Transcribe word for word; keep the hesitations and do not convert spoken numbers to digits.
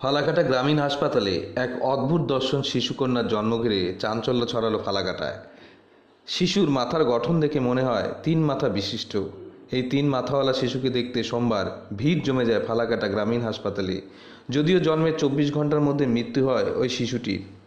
ফালাকাটা গ্রামীণ হাসপাতালে এক অদ্ভুত দর্শন শিশুকন্যার জন্ম ঘিরে চাঞ্চল্য ছড়ালো ফালাকাটায়। শিশুর মাথার গঠন দেখে মনে হয় তিন মাথা বিশিষ্ট। এই তিন মাথাওয়ালা শিশুকে দেখতে সোমবার ভিড় জমে যায় ফালাকাটা গ্রামীণ হাসপাতালে। যদিও জন্মের চব্বিশ ঘন্টার মধ্যে মৃত্যু হয় ওই শিশুটির।